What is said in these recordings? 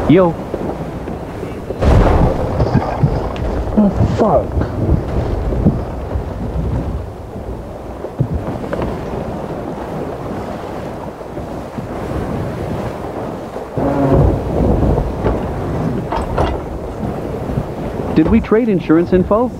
Yo. Oh, fuck. Did we trade insurance info?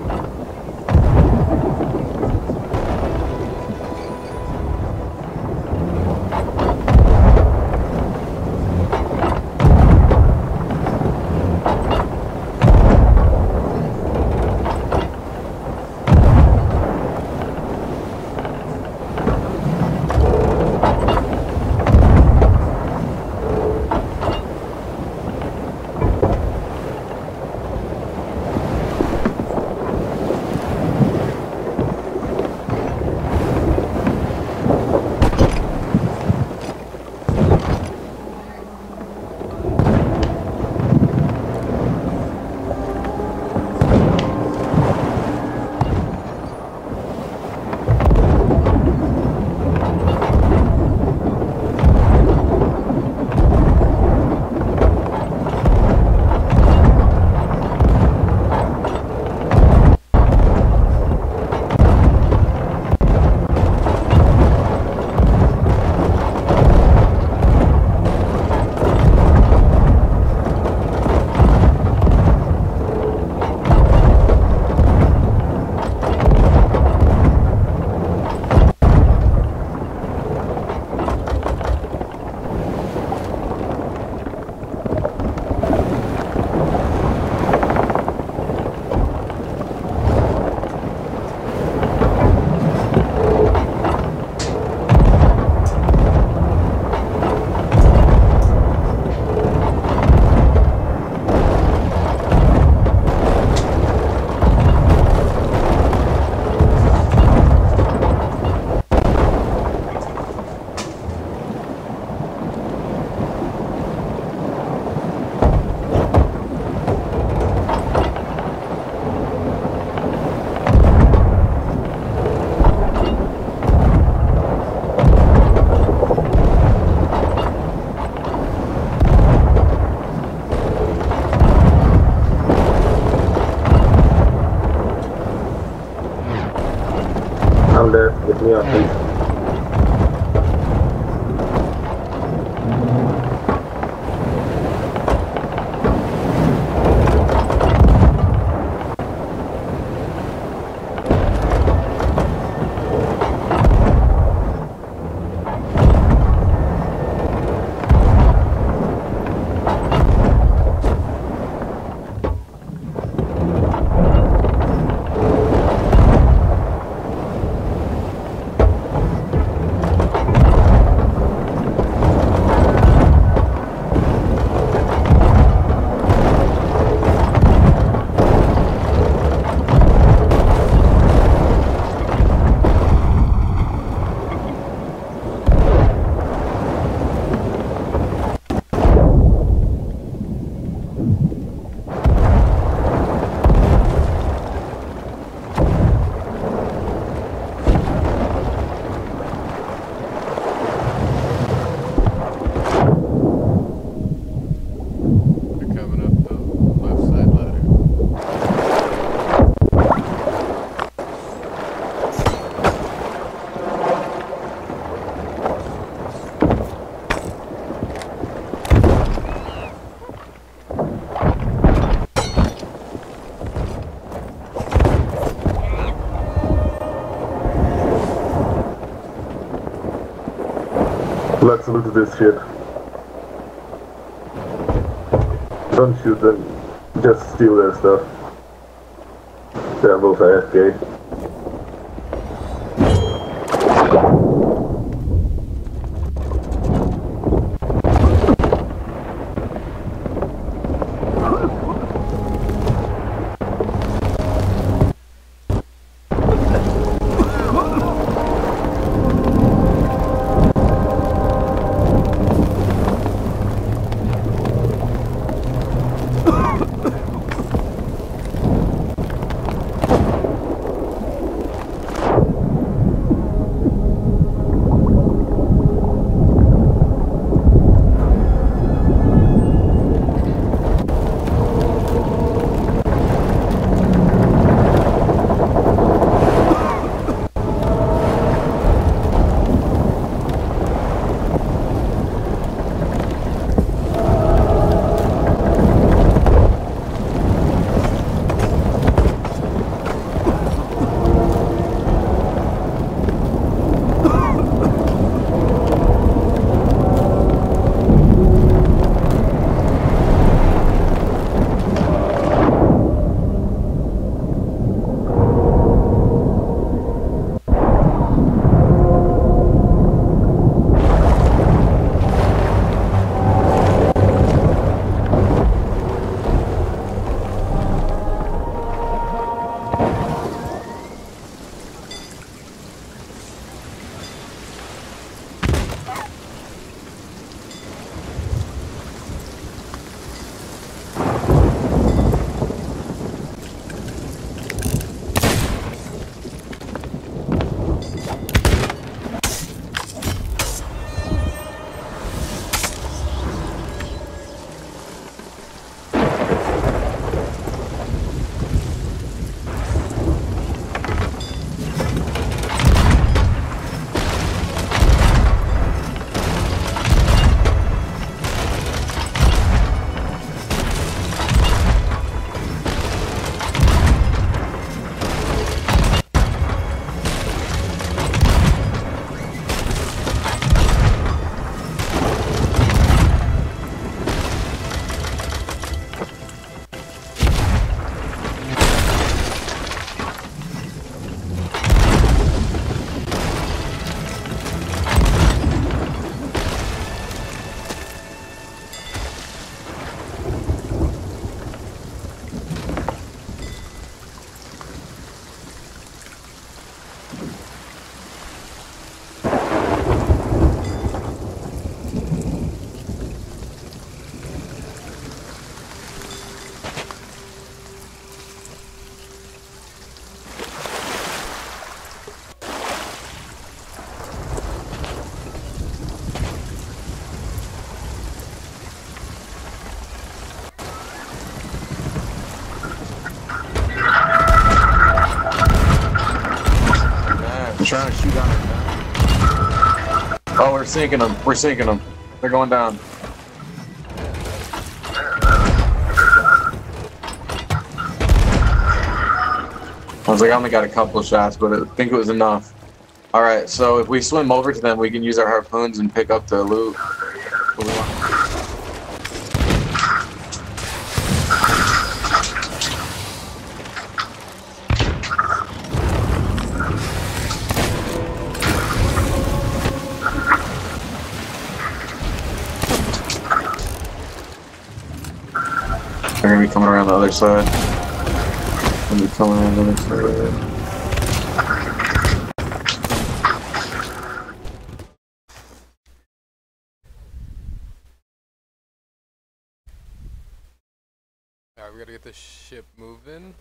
I'm there. Get me up, please. Let's look at this shit. Don't shoot them, just steal their stuff. They're both AFK. trying to shoot down our gun. Oh, we're sinking them. We're sinking them. They're going down. I was like, I only got a couple of shots, but I think it was enough. Alright, so if we swim over to them, we can use our harpoons and pick up the loot. They're gonna be coming around the other side. They're gonna be coming around the other side. Alright, we gotta get this ship moving.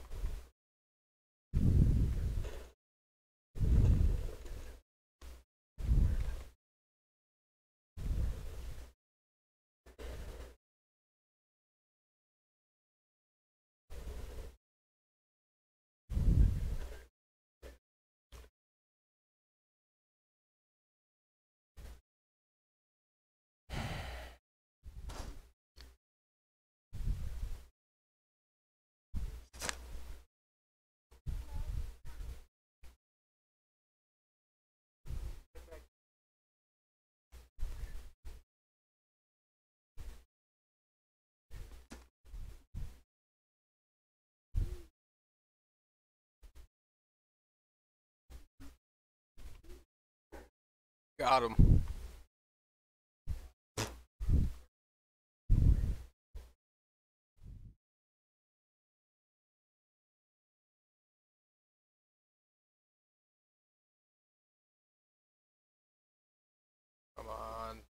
Got him. Come on.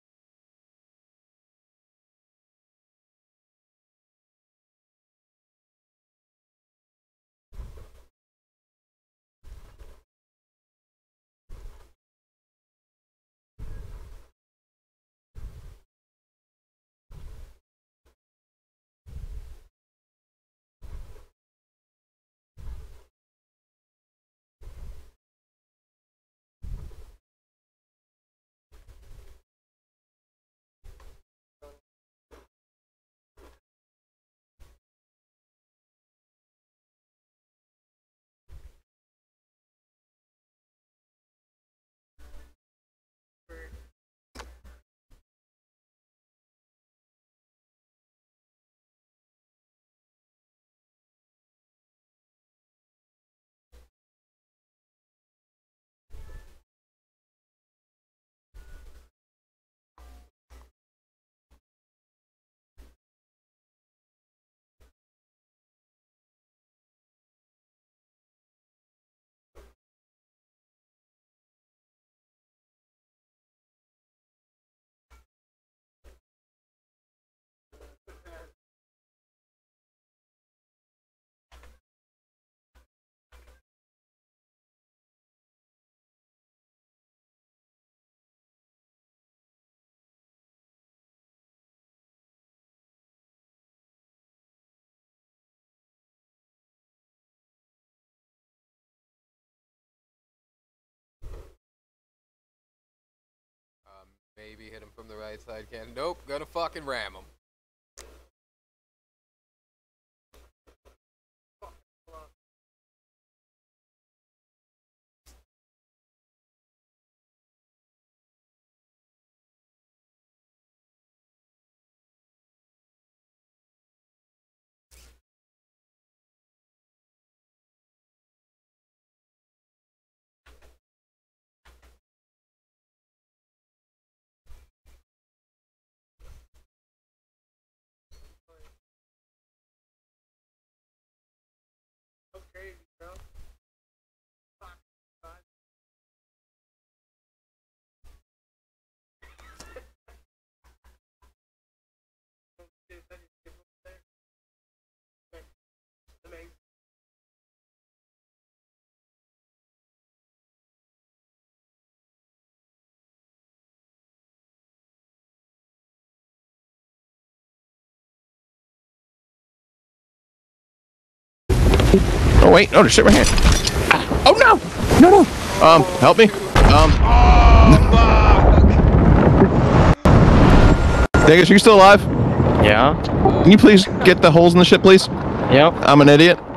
Maybe hit him from the right side. Can't. Nope. Gonna fucking ram him. Oh wait, no, there's shit right here. Ah. Oh no! No, no! Help me. Dingus, are you still alive? Yeah. Can you please get the holes in the ship, please? Yep. I'm an idiot.